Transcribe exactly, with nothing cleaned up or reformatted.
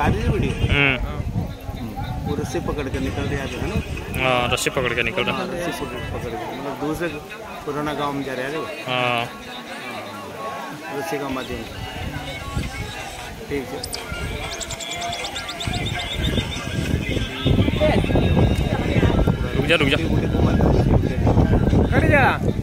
आ रही है वीडियो। हम्म वो रस्सी पकड़ के निकल रहा है ना। हाँ रस्सी पकड़ के निकल रहा है। रस्सी पकड़ के मतलब दूसरे पुराना गांव में जा रहे हैं। हाँ रस्सी का माध्यम। ठीक है रुक जा रुक जा खड़ी जा।